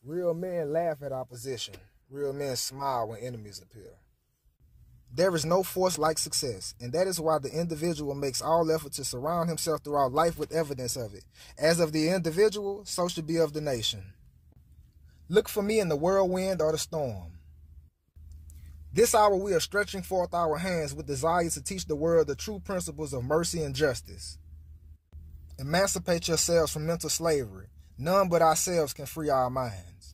Real men laugh at opposition. Real men smile when enemies appear. There is no force like success, and that is why the individual makes all effort to surround himself throughout life with evidence of it. As of the individual, so should be of the nation. Look for me in the whirlwind or the storm. This hour we are stretching forth our hands with desire to teach the world the true principles of mercy and justice. Emancipate yourselves from mental slavery. None but ourselves can free our minds.